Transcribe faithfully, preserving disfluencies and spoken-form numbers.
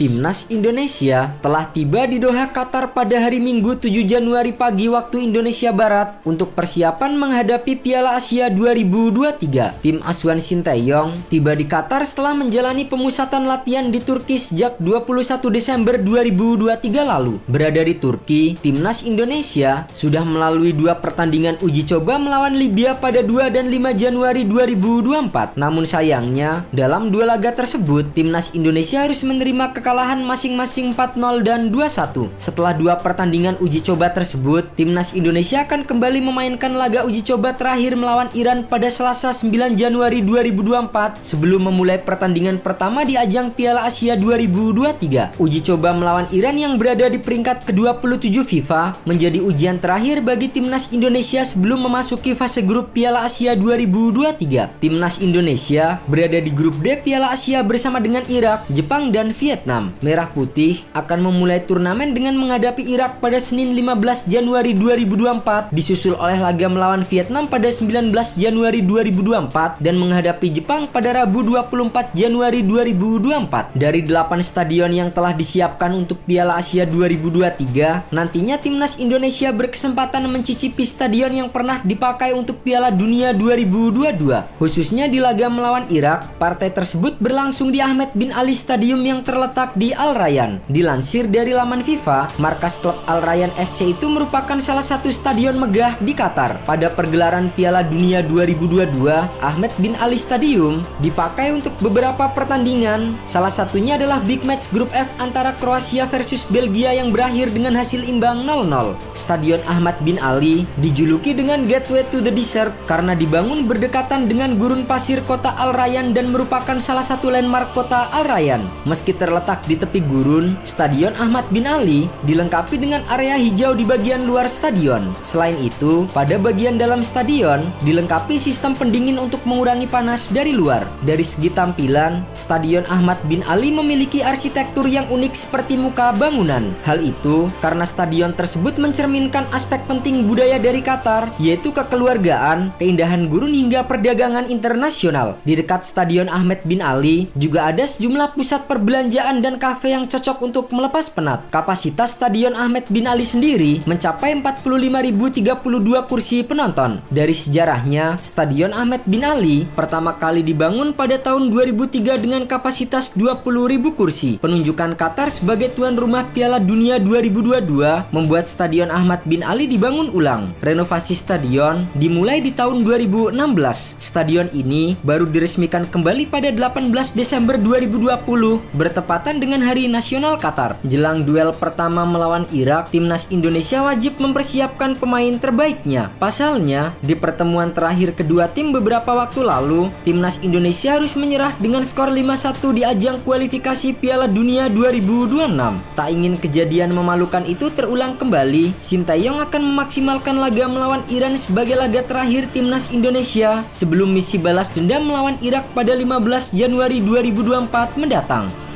Timnas Indonesia telah tiba di Doha, Qatar pada hari Minggu tujuh Januari pagi waktu Indonesia Barat untuk persiapan menghadapi Piala Asia dua ribu dua puluh tiga. Tim asuhan Sinteyong tiba di Qatar setelah menjalani pemusatan latihan di Turki sejak dua puluh satu Desember dua ribu dua puluh tiga lalu. Berada di Turki, Timnas Indonesia sudah melalui dua pertandingan uji coba melawan Libya pada dua dan lima Januari dua ribu dua puluh empat. Namun sayangnya, dalam dua laga tersebut, Timnas Indonesia harus menerima kekalahan kekalahan masing-masing empat nol dan dua satu. Setelah dua pertandingan uji coba tersebut, Timnas Indonesia akan kembali memainkan laga uji coba terakhir melawan Iran pada Selasa sembilan Januari dua ribu dua puluh empat sebelum memulai pertandingan pertama di ajang Piala Asia dua ribu dua puluh tiga. Uji coba melawan Iran yang berada di peringkat ke dua puluh tujuh FIFA menjadi ujian terakhir bagi Timnas Indonesia sebelum memasuki fase grup Piala Asia dua ribu dua puluh tiga. Timnas Indonesia berada di grup D Piala Asia bersama dengan Irak, Jepang, dan Vietnam. Merah Putih akan memulai turnamen dengan menghadapi Irak pada Senin lima belas Januari dua ribu dua puluh empat, disusul oleh laga melawan Vietnam pada sembilan belas Januari dua ribu dua puluh empat dan menghadapi Jepang pada Rabu dua puluh empat Januari dua ribu dua puluh empat. Dari delapan stadion yang telah disiapkan untuk Piala Asia dua ribu dua puluh tiga, nantinya Timnas Indonesia berkesempatan mencicipi stadion yang pernah dipakai untuk Piala Dunia dua ribu dua puluh dua. Khususnya di laga melawan Irak, partai tersebut berlangsung di Ahmed bin Ali Stadium yang terletak di Al Rayyan. Dilansir dari laman FIFA, markas klub Al Rayyan S C itu merupakan salah satu stadion megah di Qatar. Pada pergelaran Piala Dunia dua ribu dua puluh dua, Ahmed bin Ali Stadium dipakai untuk beberapa pertandingan. Salah satunya adalah Big Match Grup F antara Kroasia versus Belgia yang berakhir dengan hasil imbang nol nol. Stadion Ahmad bin Ali dijuluki dengan Gateway to the Desert karena dibangun berdekatan dengan gurun pasir kota Al Rayyan dan merupakan salah satu landmark kota Al Rayyan. Meski terletak di tepi gurun, Stadion Ahmad bin Ali dilengkapi dengan area hijau di bagian luar stadion. Selain itu, pada bagian dalam stadion dilengkapi sistem pendingin untuk mengurangi panas dari luar. Dari segi tampilan, Stadion Ahmad bin Ali memiliki arsitektur yang unik seperti muka bangunan. Hal itu karena stadion tersebut mencerminkan aspek penting budaya dari Qatar, yaitu kekeluargaan, keindahan gurun hingga perdagangan internasional. Di dekat Stadion Ahmad bin Ali juga ada sejumlah pusat perbelanjaan dan kafe yang cocok untuk melepas penat. Kapasitas Stadion Ahmed bin Ali sendiri mencapai empat puluh lima ribu tiga puluh dua kursi penonton. Dari sejarahnya, Stadion Ahmed bin Ali pertama kali dibangun pada tahun dua ribu tiga dengan kapasitas dua puluh ribu kursi. Penunjukan Qatar sebagai tuan rumah Piala Dunia dua ribu dua puluh dua membuat Stadion Ahmad bin Ali dibangun ulang. Renovasi stadion dimulai di tahun dua ribu enam belas. Stadion ini baru diresmikan kembali pada delapan belas Desember dua ribu dua puluh bertepatan dengan Hari Nasional Qatar. Jelang duel pertama melawan Irak, Timnas Indonesia wajib mempersiapkan pemain terbaiknya. Pasalnya, di pertemuan terakhir kedua tim beberapa waktu lalu, Timnas Indonesia harus menyerah dengan skor lima satu di ajang kualifikasi Piala Dunia dua ribu dua puluh enam. Tak ingin kejadian memalukan itu terulang kembali, Sinteyong akan memaksimalkan laga melawan Iran sebagai laga terakhir Timnas Indonesia sebelum misi balas dendam melawan Irak pada lima belas Januari dua ribu dua puluh empat mendatang.